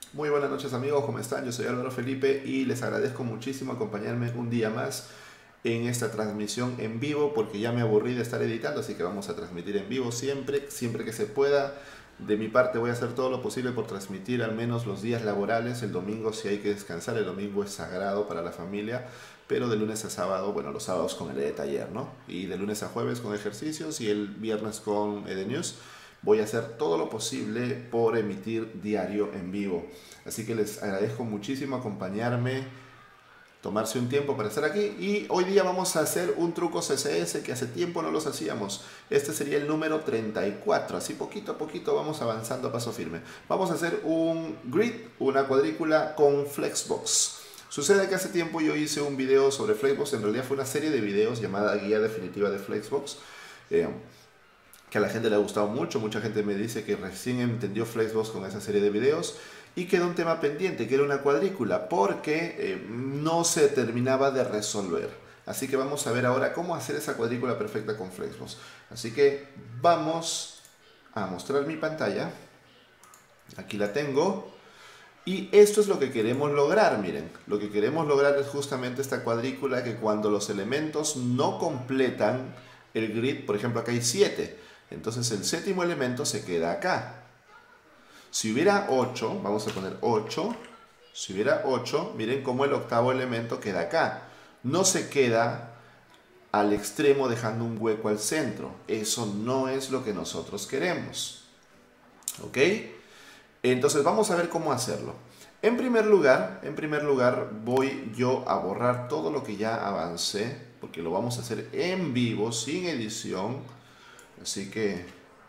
Muy buenas noches amigos, ¿cómo están? Yo soy Álvaro Felipe y les agradezco muchísimo acompañarme un día más en esta transmisión en vivo porque ya me aburrí de estar editando, así que vamos a transmitir en vivo siempre que se pueda. De mi parte voy a hacer todo lo posible por transmitir al menos los días laborales. El domingo si hay que descansar, el domingo es sagrado para la familia, pero de lunes a sábado, bueno, los sábados con el de taller, ¿no? Y de lunes a jueves con ejercicios y el viernes con News. Voy a hacer todo lo posible por emitir diario en vivo. Así que les agradezco muchísimo acompañarme, tomarse un tiempo para estar aquí. Y hoy día vamos a hacer un truco CSS que hace tiempo no los hacíamos. Este sería el número 34. Así poquito a poquito vamos avanzando a paso firme. Vamos a hacer un grid, una cuadrícula con Flexbox. Sucede que hace tiempo yo hice un video sobre Flexbox. En realidad fue una serie de videos llamada Guía Definitiva de Flexbox. Que a la gente le ha gustado mucho, mucha gente me dice que recién entendió Flexbox con esa serie de videos y quedó un tema pendiente, que era una cuadrícula, porque no se terminaba de resolver. Así que vamos a ver ahora cómo hacer esa cuadrícula perfecta con Flexbox. Así que vamos a mostrar mi pantalla. Aquí la tengo. Y esto es lo que queremos lograr, miren. Lo que queremos lograr es justamente esta cuadrícula que cuando los elementos no completan el grid, por ejemplo acá hay 7, entonces el séptimo elemento se queda acá. Si hubiera 8, vamos a poner 8, si hubiera 8, miren cómo el octavo elemento queda acá. No se queda al extremo dejando un hueco al centro. Eso no es lo que nosotros queremos. ¿Ok? Entonces vamos a ver cómo hacerlo. En primer lugar voy yo a borrar todo lo que ya avancé, porque lo vamos a hacer en vivo, sin edición. Así que,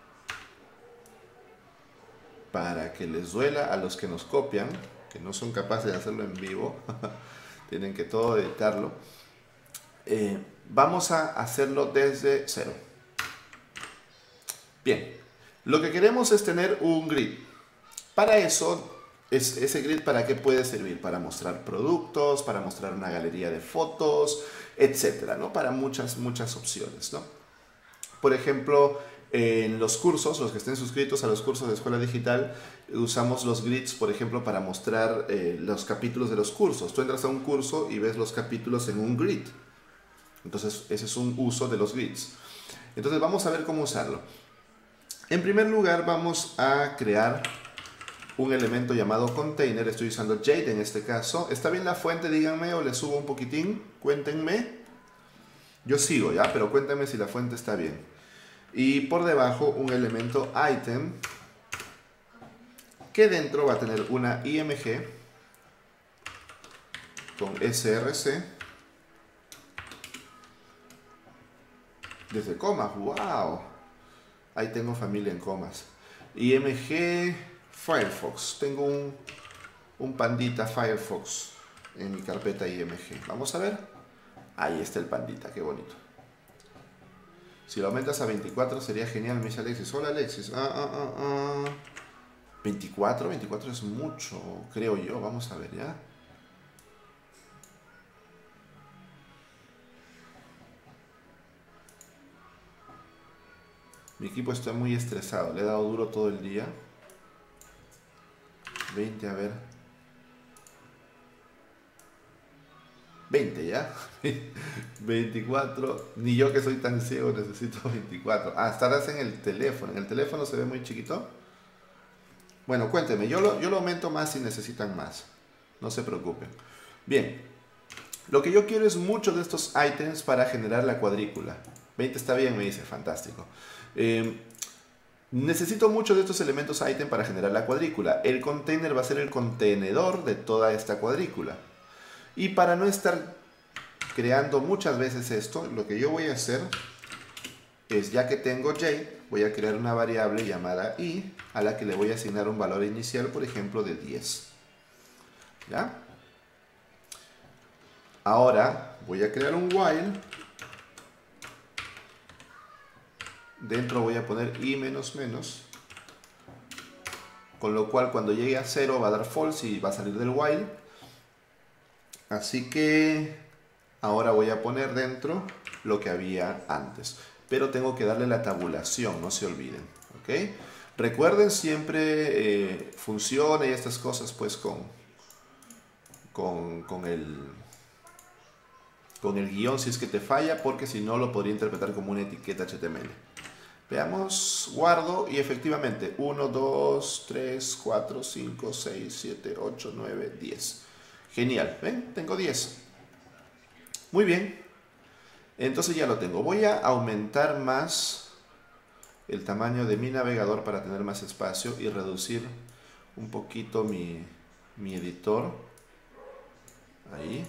para que les duela a los que nos copian, que no son capaces de hacerlo en vivo, tienen que todo editarlo, vamos a hacerlo desde cero. Bien, lo que queremos es tener un grid. Para eso, ese grid, ¿para qué puede servir? Para mostrar productos, para mostrar una galería de fotos, etcétera, ¿no? Para muchas opciones, ¿no? Por ejemplo, en los cursos, los que estén suscritos a los cursos de Escuela Digital, usamos los grids, por ejemplo, para mostrar los capítulos de los cursos. Tú entras a un curso y ves los capítulos en un grid. Entonces, ese es un uso de los grids. Entonces, vamos a ver cómo usarlo. En primer lugar, vamos a crear un elemento llamado container. Estoy usando Jade en este caso. ¿Está bien la fuente? Díganme, o le subo un poquitín. Cuéntenme. Yo sigo, ¿ya? Pero cuéntenme si la fuente está bien. Y por debajo un elemento item, que dentro va a tener una img con src desde comas. ¡Wow! Ahí tengo familia en comas. img Firefox. Tengo un pandita Firefox en mi carpeta img. Vamos a ver. Ahí está el pandita, qué bonito. Si lo aumentas a 24 sería genial, me dice Alexis. Hola Alexis. 24 es mucho, creo yo. Vamos a ver ya. Mi equipo está muy estresado. Le he dado duro todo el día. 20, a ver. 20 ya. 24. Ni yo que soy tan ciego necesito 24. Ah, estarás en el teléfono. ¿En el teléfono se ve muy chiquito? Bueno, cuénteme. Yo lo aumento más si necesitan más. No se preocupen. Bien. Lo que yo quiero es mucho de estos ítems para generar la cuadrícula. 20 está bien, me dice. Fantástico. Necesito mucho de estos elementos item para generar la cuadrícula. El container va a ser el contenedor de toda esta cuadrícula. Y para no estar creando muchas veces esto, lo que yo voy a hacer es, ya que tengo Jade, voy a crear una variable llamada i, a la que le voy a asignar un valor inicial, por ejemplo, de 10. ¿Ya? Ahora voy a crear un while. Dentro voy a poner i menos menos, con lo cual cuando llegue a 0 va a dar false y va a salir del while. Así que ahora voy a poner dentro lo que había antes, pero tengo que darle la tabulación, no se olviden, ¿ok? Recuerden siempre funciona y estas cosas pues con el guión si es que te falla, porque si no lo podría interpretar como una etiqueta HTML. Veamos, guardo y efectivamente 1, 2, 3, 4, 5, 6, 7, 8, 9, 10. Genial, ¿ven? Tengo 10. Muy bien. Entonces ya lo tengo. Voy a aumentar más el tamaño de mi navegador para tener más espacio y reducir un poquito mi editor. Ahí.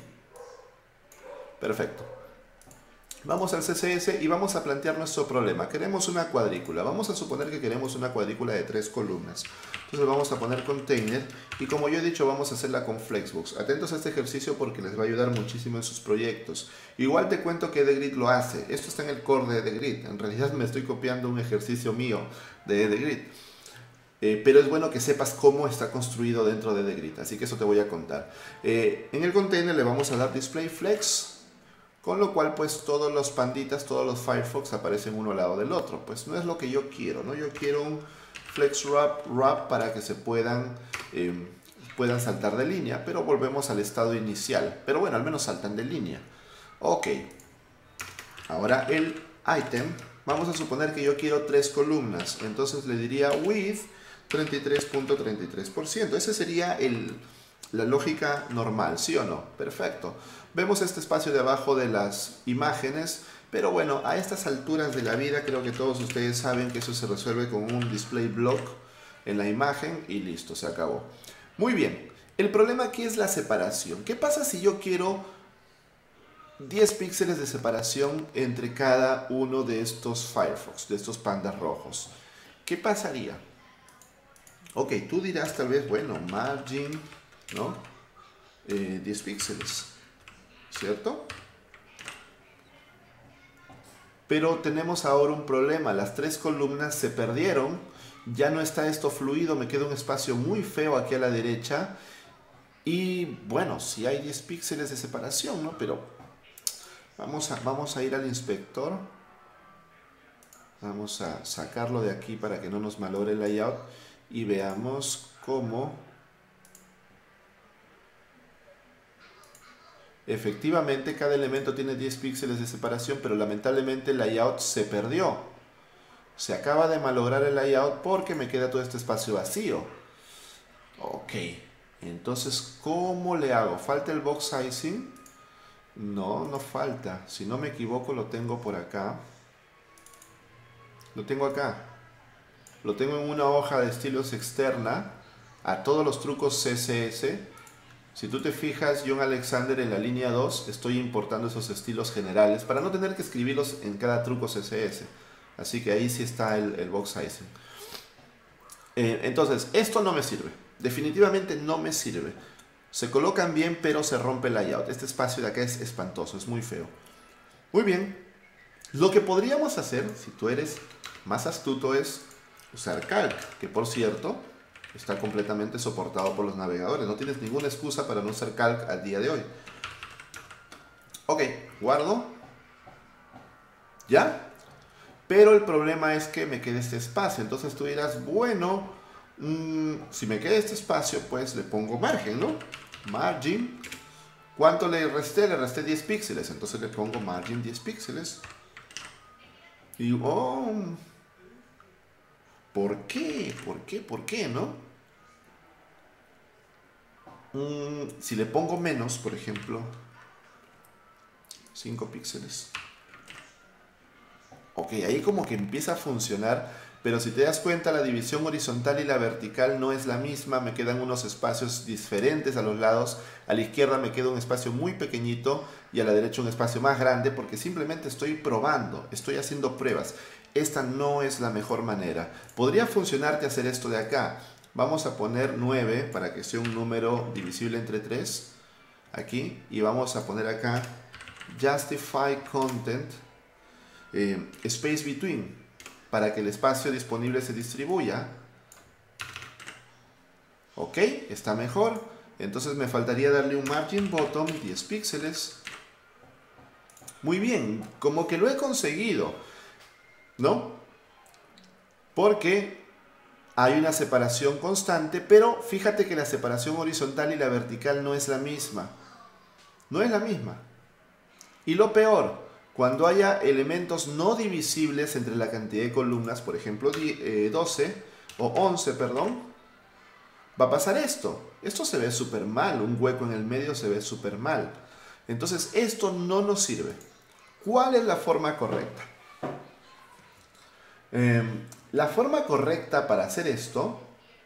Perfecto. Vamos al CSS y vamos a plantear nuestro problema. Queremos una cuadrícula. Vamos a suponer que queremos una cuadrícula de 3 columnas. Entonces vamos a poner container y como yo he dicho vamos a hacerla con Flexbox. Atentos a este ejercicio porque les va a ayudar muchísimo en sus proyectos. Igual te cuento que EdgeGrid lo hace. Esto está en el core de EdgeGrid. En realidad me estoy copiando un ejercicio mío de EdgeGrid. Pero es bueno que sepas cómo está construido dentro de EdgeGrid. Así que eso te voy a contar. En el container le vamos a dar display flex. Con lo cual, pues, todos los panditas, todos los Firefox aparecen uno al lado del otro. Pues no es lo que yo quiero, ¿no? Yo quiero un flex wrap para que se puedan saltar de línea, pero volvemos al estado inicial. Pero bueno, al menos saltan de línea. Ok. Ahora el item, vamos a suponer que yo quiero 3 columnas. Entonces le diría width 33.33%. Esa sería la lógica normal, ¿sí o no? Perfecto. Vemos este espacio de abajo de las imágenes, pero bueno, a estas alturas de la vida creo que todos ustedes saben que eso se resuelve con un display block en la imagen y listo, se acabó. Muy bien, el problema aquí es la separación. ¿Qué pasa si yo quiero 10 píxeles de separación entre cada uno de estos Firefox, de estos pandas rojos? ¿Qué pasaría? Ok, tú dirás tal vez, bueno, margin, ¿no? 10 píxeles, ¿cierto? Pero tenemos ahora un problema, las 3 columnas se perdieron, ya no está esto fluido, me queda un espacio muy feo aquí a la derecha y bueno, sí hay 10 píxeles de separación, ¿no? Pero vamos a ir al inspector, vamos a sacarlo de aquí para que no nos malogre el layout y veamos cómo efectivamente cada elemento tiene 10 píxeles de separación, pero lamentablemente el layout se perdió. Se acaba de malograr el layout porque me queda todo este espacio vacío. Ok, entonces ¿cómo le hago? ¿Falta el box sizing? No, no falta. Si no me equivoco lo tengo por acá. Lo tengo acá. Lo tengo en una hoja de estilos externa a todos los trucos CSS. Si tú te fijas, John Alexander en la línea 2 estoy importando esos estilos generales para no tener que escribirlos en cada truco CSS. Así que ahí sí está el box sizing. Entonces, esto no me sirve. Definitivamente no me sirve. Se colocan bien, pero se rompe el layout. Este espacio de acá es espantoso, es muy feo. Muy bien. Lo que podríamos hacer, si tú eres más astuto, es usar Calc, que por cierto está completamente soportado por los navegadores. No tienes ninguna excusa para no usar Calc al día de hoy. Ok, guardo. ¿Ya? Pero el problema es que me queda este espacio. Entonces tú dirás, bueno, si me queda este espacio, pues le pongo margen, ¿no? Margin. ¿Cuánto le resté? Le resté 10 píxeles. Entonces le pongo margin 10 píxeles. Y, oh, ¿por qué? ¿Por qué? ¿Por qué? ¿No? Si le pongo menos, por ejemplo, 5 píxeles. Ok, ahí como que empieza a funcionar, pero si te das cuenta la división horizontal y la vertical no es la misma, me quedan unos espacios diferentes a los lados, a la izquierda me queda un espacio muy pequeñito y a la derecha un espacio más grande porque simplemente estoy probando, estoy haciendo pruebas. Esta no es la mejor manera. Podría funcionarte hacer esto de acá. Vamos a poner 9 para que sea un número divisible entre 3 aquí y vamos a poner acá justify content space between para que el espacio disponible se distribuya. Ok, está mejor. Entonces me faltaría darle un margin bottom 10 píxeles. Muy bien, como que lo he conseguido, ¿no? Porque hay una separación constante, pero fíjate que la separación horizontal y la vertical no es la misma. No es la misma. Y lo peor, cuando haya elementos no divisibles entre la cantidad de columnas, por ejemplo 12 o 11, perdón, va a pasar esto. Esto se ve súper mal, un hueco en el medio se ve súper mal. Entonces esto no nos sirve. ¿Cuál es la forma correcta? La forma correcta para hacer esto,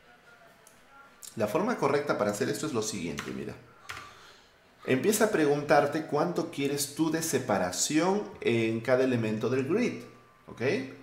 es lo siguiente, mira. Empieza a preguntarte cuánto quieres tú de separación en cada elemento del grid, ¿ok?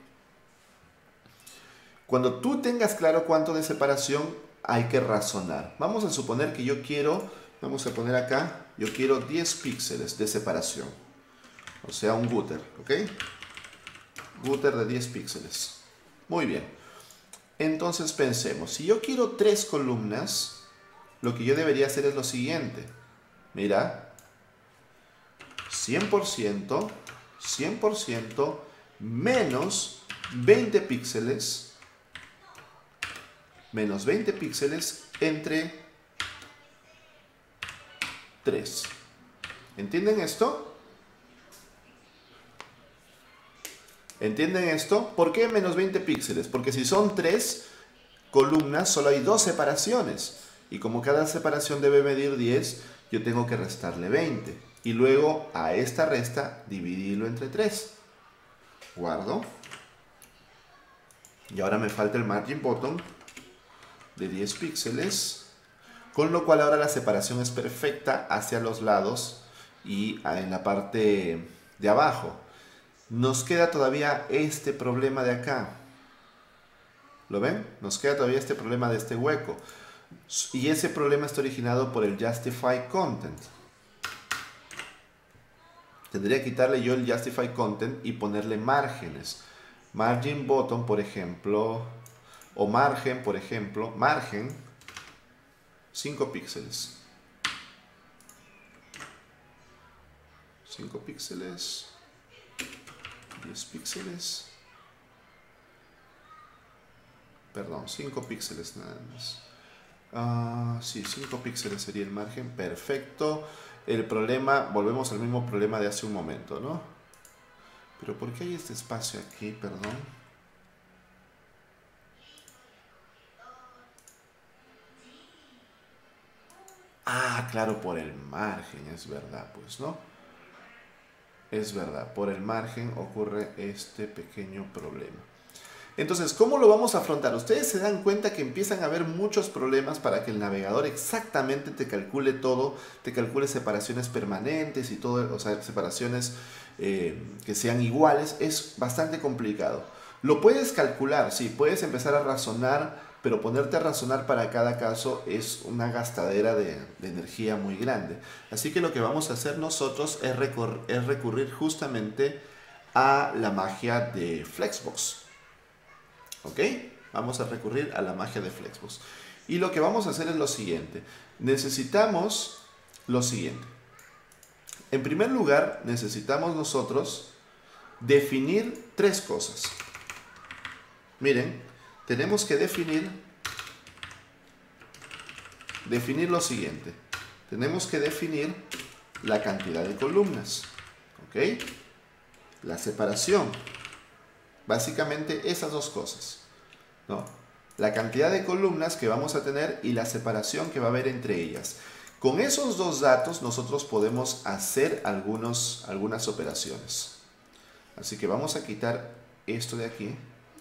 Cuando tú tengas claro cuánto de separación, hay que razonar. Vamos a suponer que yo quiero, vamos a poner acá, yo quiero 10 píxeles de separación. O sea, un gutter, ¿ok? Gutter de 10 píxeles. Muy bien. Entonces pensemos, si yo quiero 3 columnas, lo que yo debería hacer es lo siguiente. Mira, 100%, 100% menos 20 píxeles, menos 20 píxeles entre 3. ¿Entienden esto? ¿Entienden esto? ¿Por qué menos 20 píxeles? Porque si son 3 columnas, solo hay 2 separaciones. Y como cada separación debe medir 10, yo tengo que restarle 20. Y luego a esta resta dividirlo entre 3. Guardo. Y ahora me falta el margin bottom de 10 píxeles. Con lo cual ahora la separación es perfecta hacia los lados y en la parte de abajo. Nos queda todavía este problema de acá. ¿Lo ven? Nos queda todavía este problema de este hueco. Y ese problema está originado por el Justify Content. Tendría que quitarle yo el Justify Content y ponerle márgenes. Margin bottom, por ejemplo, o margen, por ejemplo, margen 5 píxeles. 5 píxeles. 10 píxeles. Perdón, 5 píxeles nada más. Sí, 5 píxeles sería el margen. Perfecto. El problema, volvemos al mismo problema de hace un momento, ¿no? Pero ¿por qué hay este espacio aquí? Perdón. Claro, por el margen, es verdad, pues, ¿no? Es verdad, por el margen ocurre este pequeño problema. Entonces, ¿cómo lo vamos a afrontar? Ustedes se dan cuenta que empiezan a haber muchos problemas para que el navegador exactamente te calcule todo, te calcule separaciones permanentes y todo, o sea, separaciones que sean iguales. Es bastante complicado. Lo puedes calcular, sí, puedes empezar a razonar, pero ponerte a razonar para cada caso es una gastadera de energía muy grande. Así que lo que vamos a hacer nosotros es recurrir justamente a la magia de Flexbox. ¿Ok? Vamos a recurrir a la magia de Flexbox. Y lo que vamos a hacer es lo siguiente. Necesitamos lo siguiente. En primer lugar, necesitamos nosotros definir 3 cosas. Miren, tenemos que definir lo siguiente. Tenemos que definir la cantidad de columnas. ¿Ok? La separación. Básicamente esas 2 cosas, ¿no? La cantidad de columnas que vamos a tener y la separación que va a haber entre ellas. Con esos 2 datos nosotros podemos hacer algunas operaciones. Así que vamos a quitar esto de aquí.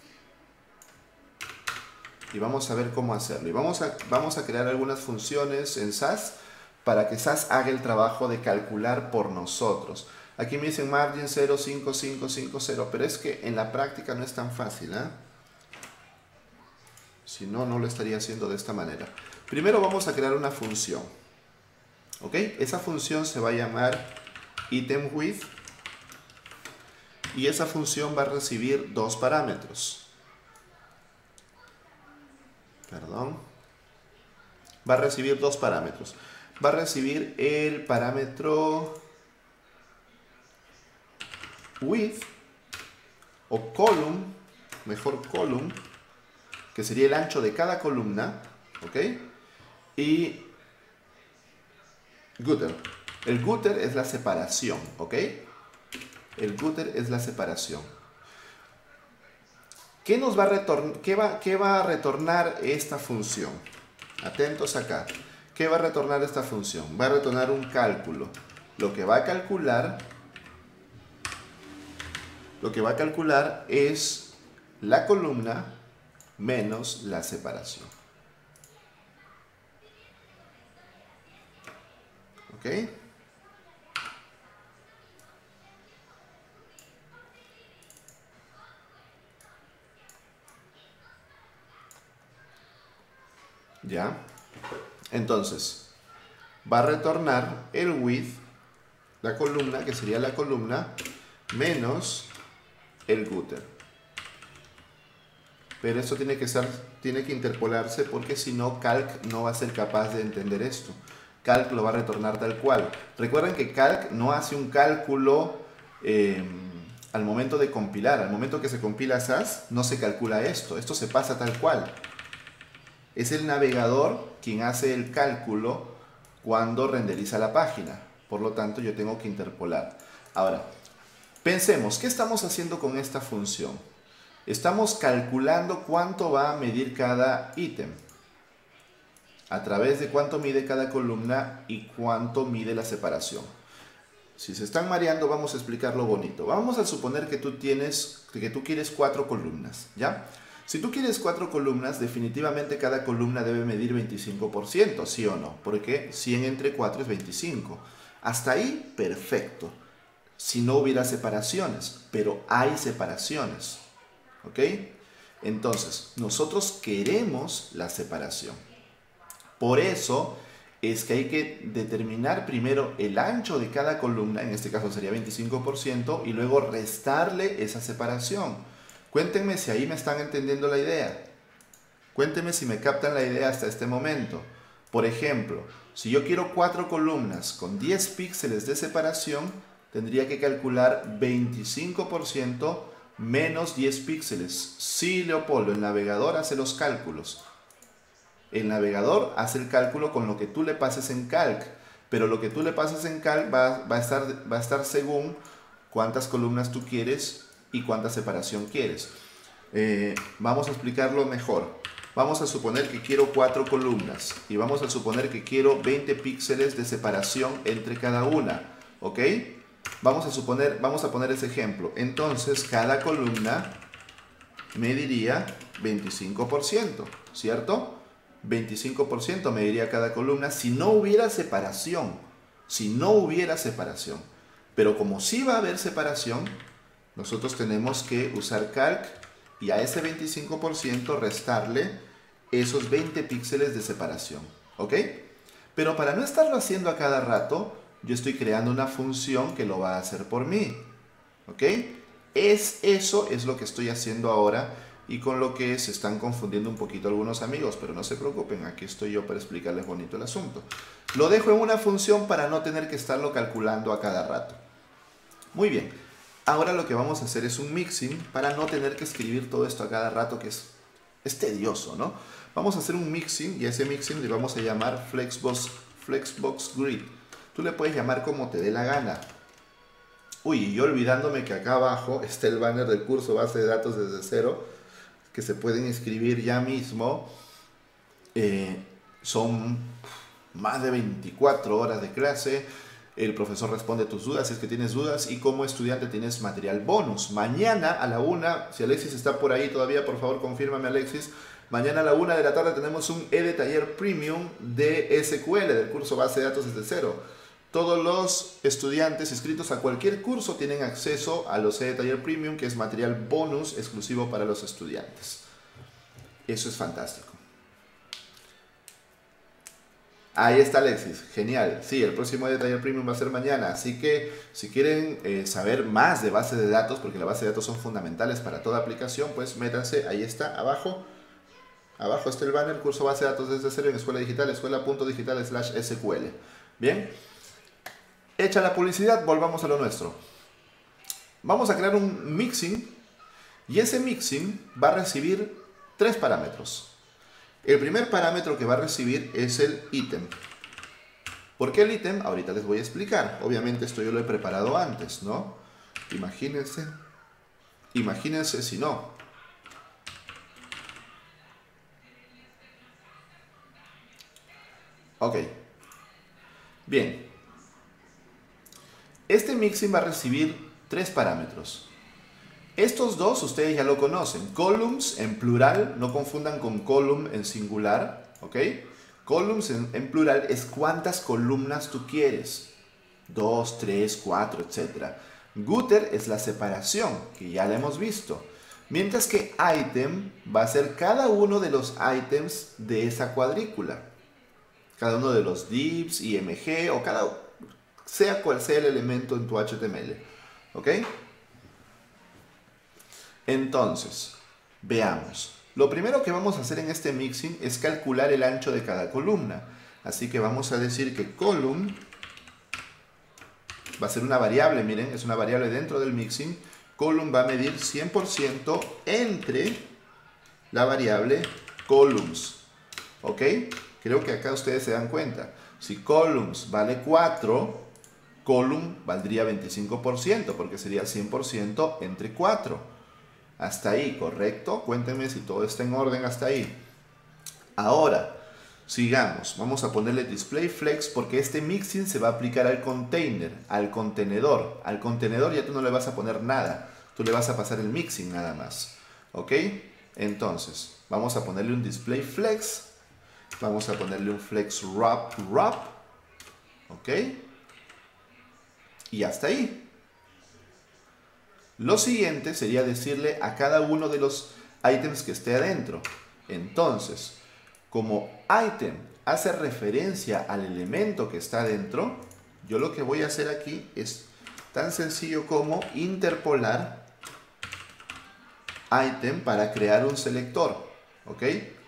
Y vamos a ver cómo hacerlo. Y vamos a crear algunas funciones en SAS para que SAS haga el trabajo de calcular por nosotros. Aquí me dicen margin 0,5550, pero es que en la práctica no es tan fácil, ¿eh? Si no, no lo estaría haciendo de esta manera. Primero vamos a crear una función. ¿Ok? Esa función se va a llamar itemWidth y esa función va a recibir 2 parámetros. Perdón. Va a recibir 2 parámetros. Va a recibir el parámetro width o column, mejor column, que sería el ancho de cada columna, ¿ok? Y gutter. El gutter es la separación, ¿ok? El gutter es la separación. ¿Qué nos va a qué va a retornar esta función? Atentos acá. ¿Qué va a retornar esta función? Va a retornar un cálculo. Lo que va a calcular es la columna menos la separación. ¿Ok? ¿Ya? Entonces, va a retornar el width, la columna, que sería la columna, menos el gutter. Pero esto tiene que interpolarse porque si no, Calc no va a ser capaz de entender esto. Calc lo va a retornar tal cual. Recuerden que Calc no hace un cálculo al momento de compilar. Al momento que se compila SAS, no se calcula esto. Esto se pasa tal cual. Es el navegador quien hace el cálculo cuando renderiza la página. Por lo tanto, yo tengo que interpolar. Ahora, pensemos, ¿qué estamos haciendo con esta función? Estamos calculando cuánto va a medir cada ítem. A través de cuánto mide cada columna y cuánto mide la separación. Si se están mareando, vamos a explicarlo bonito. Vamos a suponer que tú quieres 4 columnas, ¿ya? Si tú quieres 4 columnas, definitivamente cada columna debe medir 25%, ¿sí o no? Porque 100 entre 4 es 25. Hasta ahí, perfecto. Si no hubiera separaciones, pero hay separaciones, ¿ok? Entonces, nosotros queremos la separación. Por eso es que hay que determinar primero el ancho de cada columna, en este caso sería 25%, y luego restarle esa separación. Cuéntenme si ahí me están entendiendo la idea. Cuéntenme si me captan la idea hasta este momento. Por ejemplo, si yo quiero 4 columnas con 10 píxeles de separación, tendría que calcular 25% menos 10 píxeles. Sí, Leopoldo, el navegador hace los cálculos. El navegador hace el cálculo con lo que tú le pases en Calc, pero lo que tú le pases en Calc va a estar según cuántas columnas tú quieres y cuánta separación quieres. Vamos a explicarlo mejor. Vamos a suponer que quiero 4 columnas y vamos a suponer que quiero 20 píxeles de separación entre cada una, ¿ok? Vamos a poner ese ejemplo. Entonces, cada columna mediría 25%, ¿cierto? 25% mediría cada columna si no hubiera separación. Si no hubiera separación. Pero como sí va a haber separación, nosotros tenemos que usar Calc y a ese 25% restarle esos 20 píxeles de separación. ¿Ok? Pero para no estarlo haciendo a cada rato, yo estoy creando una función que lo va a hacer por mí. ¿Ok? Eso es lo que estoy haciendo ahora y con lo que se están confundiendo un poquito algunos amigos, pero no se preocupen, aquí estoy yo para explicarles bonito el asunto. Lo dejo en una función para no tener que estarlo calculando a cada rato. Muy bien, ahora lo que vamos a hacer es un mixing para no tener que escribir todo esto a cada rato, que es tedioso, ¿no? Vamos a hacer un mixing y a ese mixing le vamos a llamar Flexbox Grid. Tú le puedes llamar como te dé la gana. Uy, y yo olvidándome que acá abajo está el banner del curso Base de Datos desde cero, que se pueden inscribir ya mismo. Son más de 24 horas de clase. El profesor responde tus dudas si es que tienes dudas y como estudiante tienes material bonus. Mañana a la 1, si Alexis está por ahí todavía, por favor confírmame Alexis. Mañana a la 1 de la tarde tenemos un e-taller premium de SQL del curso Base de Datos desde cero. Todos los estudiantes inscritos a cualquier curso tienen acceso a los e-taller premium, que es material bonus exclusivo para los estudiantes. Eso es fantástico. Ahí está Alexis, genial. Sí, el próximo e-taller premium va a ser mañana, así que si quieren saber más de base de datos, porque las bases de datos son fundamentales para toda aplicación, pues métanse, ahí está, abajo. Abajo está el banner, curso Base de Datos desde cero en Escuela Digital, escuela.digital/SQL. Bien. Hecha la publicidad, volvamos a lo nuestro. Vamos a crear un mixing y ese mixing va a recibir tres parámetros. El primer parámetro que va a recibir es el ítem. ¿Por qué el ítem? Ahorita les voy a explicar. Obviamente esto yo lo he preparado antes, ¿no? Imagínense si no. Ok. Bien. Este mixin va a recibir tres parámetros. Estos dos ustedes ya lo conocen. Columns en plural, no confundan con column en singular, ¿ok? Columns en plural es cuántas columnas tú quieres. 2, 3, 4, etc. Gutter es la separación, que ya la hemos visto. Mientras que item va a ser cada uno de los items de esa cuadrícula. Cada uno de los divs, img o sea cual sea el elemento en tu HTML. ¿Ok? Entonces, veamos. Lo primero que vamos a hacer en este mixin es calcular el ancho de cada columna. Así que vamos a decir que column va a ser una variable, miren, es una variable dentro del mixin. Column va a medir 100% entre la variable columns. ¿Ok? Creo que acá ustedes se dan cuenta. Si columns vale 4, column valdría 25% porque sería 100% entre 4. Hasta ahí, ¿correcto? Cuéntenme si todo está en orden hasta ahí. Ahora, sigamos. Vamos a ponerle display flex porque este mixin se va a aplicar al container, al contenedor. Al contenedor ya tú no le vas a poner nada. Tú le vas a pasar el mixin nada más. ¿Ok? Entonces, vamos a ponerle un display flex. Vamos a ponerle un flex wrap. ¿Ok? Y hasta ahí. Lo siguiente sería decirle a cada uno de los items que esté adentro. Entonces, como item hace referencia al elemento que está adentro, yo lo que voy a hacer aquí es tan sencillo como interpolar item para crear un selector. ¿Ok?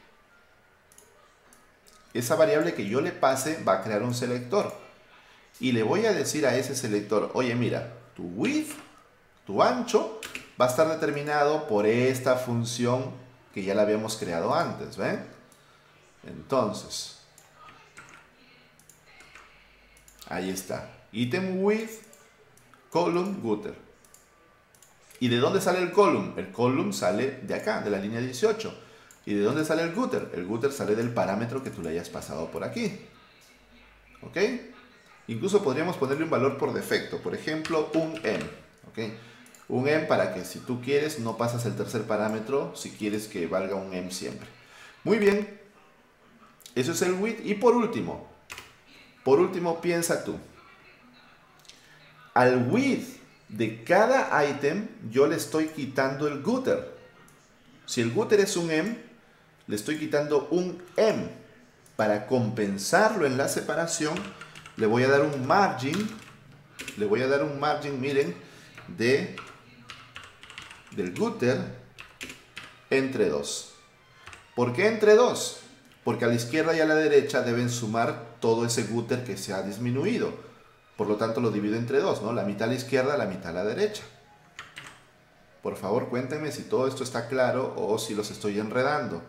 Esa variable que yo le pase va a crear un selector. Y le voy a decir a ese selector, oye mira, tu width, tu ancho, va a estar determinado por esta función que ya la habíamos creado antes, ¿ven? Entonces, ahí está. Item width, column, gutter. ¿Y de dónde sale el column? El column sale de acá, de la línea 18. ¿Y de dónde sale el gutter? El gutter sale del parámetro que tú le hayas pasado por aquí. ¿Ok? Incluso podríamos ponerle un valor por defecto. Por ejemplo, un m. ¿Ok? Un m para que si tú quieres no pasas el tercer parámetro si quieres que valga un m siempre. Muy bien. Eso es el width. Y por último, piensa tú. Al width de cada item yo le estoy quitando el gutter. Si el gutter es un m, le estoy quitando un m. Para compensarlo en la separación, le voy a dar un margin. Miren, del gutter entre 2. ¿Por qué entre 2? Porque a la izquierda y a la derecha deben sumar todo ese gutter que se ha disminuido. Por lo tanto lo divido entre 2, ¿no? La mitad a la izquierda, la mitad a la derecha. Por favor, cuéntenme si todo esto está claro o si los estoy enredando.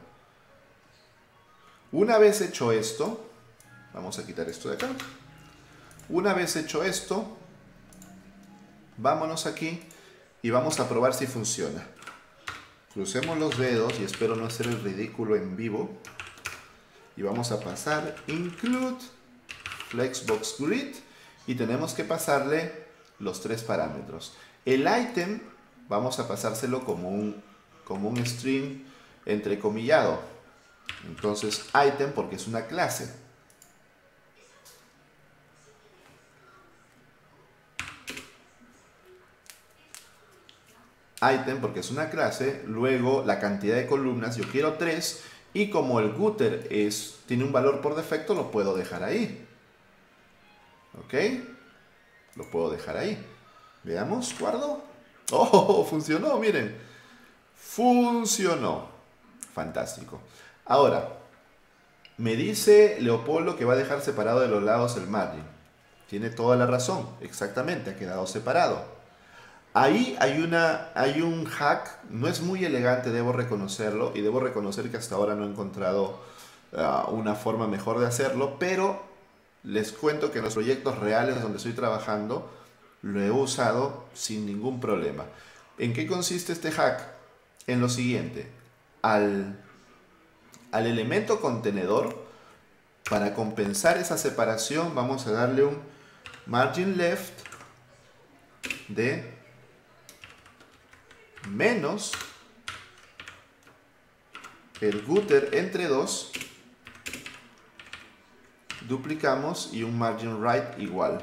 Una vez hecho esto, vamos a quitar esto de acá. Una vez hecho esto, vámonos aquí y vamos a probar si funciona. Crucemos los dedos y espero no hacer el ridículo en vivo. Y vamos a pasar include flexbox grid y tenemos que pasarle los tres parámetros. El item vamos a pasárselo como un string entrecomillado. Entonces item porque es una clase. Item porque es una clase, luego la cantidad de columnas, yo quiero 3 y como el gutter tiene un valor por defecto, lo puedo dejar ahí. ¿Ok? Lo puedo dejar ahí. Veamos, guardo. ¡Oh! Funcionó, miren. Funcionó. Fantástico. Ahora, me dice Leopoldo que va a dejar separado de los lados el margin. Tiene toda la razón, exactamente, ha quedado separado. Ahí hay un hack, no es muy elegante, debo reconocerlo, y debo reconocer que hasta ahora no he encontrado una forma mejor de hacerlo, pero les cuento que en los proyectos reales donde estoy trabajando lo he usado sin ningún problema. ¿En qué consiste este hack? En lo siguiente, al elemento contenedor, para compensar esa separación, vamos a darle un margin left de menos el gutter entre 2, duplicamos y un margin right igual.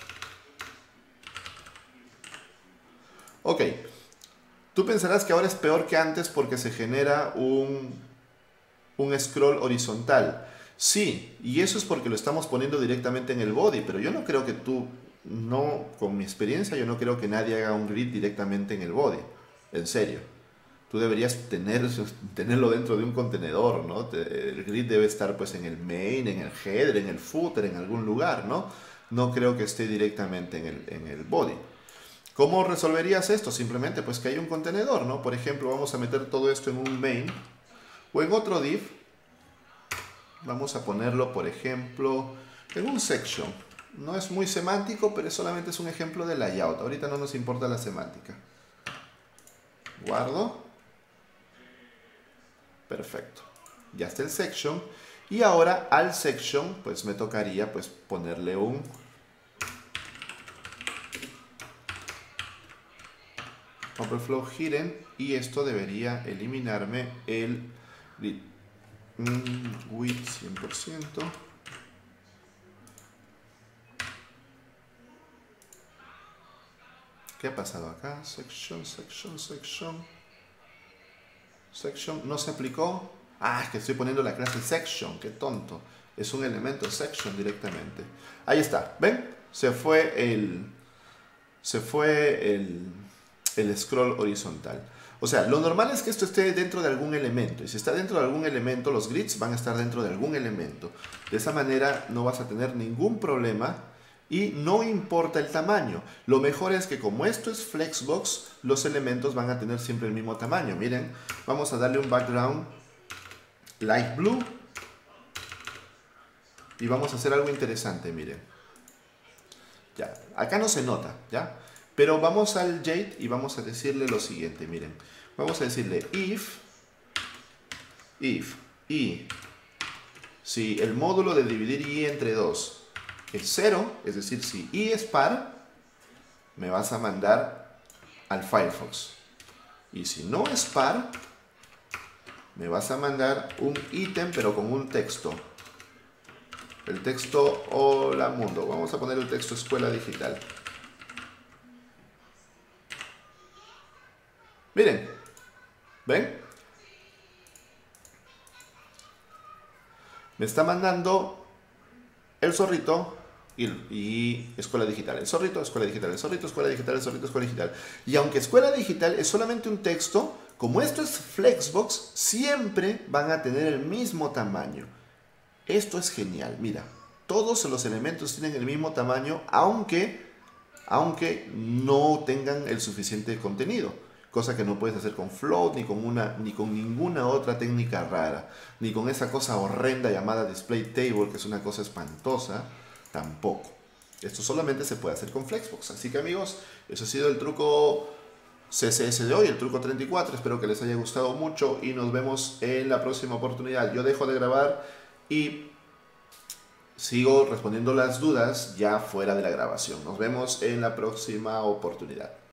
Ok, tú pensarás que ahora es peor que antes porque se genera un scroll horizontal. Sí, y eso es porque lo estamos poniendo directamente en el body, pero yo no creo que con mi experiencia, yo no creo que nadie haga un grid directamente en el body. En serio. Tú deberías tenerlo dentro de un contenedor, ¿no? El grid debe estar pues en el main, en el header, en el footer, en algún lugar, ¿no? No creo que esté directamente en el body. ¿Cómo resolverías esto? Simplemente pues que hay un contenedor, ¿no? Por ejemplo, vamos a meter todo esto en un main o en otro div. Vamos a ponerlo, por ejemplo, en un section. No es muy semántico, pero solamente es un ejemplo de layout. Ahorita no nos importa la semántica. Guardo. Perfecto. Ya está el section. Y ahora al section, pues me tocaría pues ponerle un overflow hidden. Y esto debería eliminarme el width 100%. ¿Qué ha pasado acá? Section. Section no se aplicó. Ah, es que estoy poniendo la clase section. Qué tonto. Es un elemento section directamente. Ahí está. ¿Ven? Se fue el scroll horizontal. O sea, lo normal es que esto esté dentro de algún elemento. Y si está dentro de algún elemento, los grids van a estar dentro de algún elemento. De esa manera no vas a tener ningún problema. Y no importa el tamaño. Lo mejor es que como esto es Flexbox, los elementos van a tener siempre el mismo tamaño. Miren, vamos a darle un background light blue. Y vamos a hacer algo interesante, miren. Ya, acá no se nota, ¿ya? Pero vamos al Jade y vamos a decirle lo siguiente, miren. Vamos a decirle if, y si el módulo de dividir y entre 2 es 0, es decir, si y es par, me vas a mandar al Firefox. Y si no es par, me vas a mandar un ítem, pero con un texto. El texto hola mundo. Vamos a poner el texto escuela digital. Miren, ¿ven? Me está mandando el zorrito y escuela digital. El zorrito, escuela digital. El zorrito, escuela digital. El zorrito, escuela digital. Y aunque escuela digital es solamente un texto, como esto es Flexbox, siempre van a tener el mismo tamaño. Esto es genial. Mira, todos los elementos tienen el mismo tamaño, aunque no tengan el suficiente contenido. Cosa que no puedes hacer con float, ni con ninguna otra técnica rara, ni con esa cosa horrenda llamada display table, que es una cosa espantosa, tampoco. Esto solamente se puede hacer con Flexbox. Así que amigos, eso ha sido el truco CSS de hoy, el truco 34. Espero que les haya gustado mucho y nos vemos en la próxima oportunidad. Yo dejo de grabar y sigo respondiendo las dudas ya fuera de la grabación. Nos vemos en la próxima oportunidad.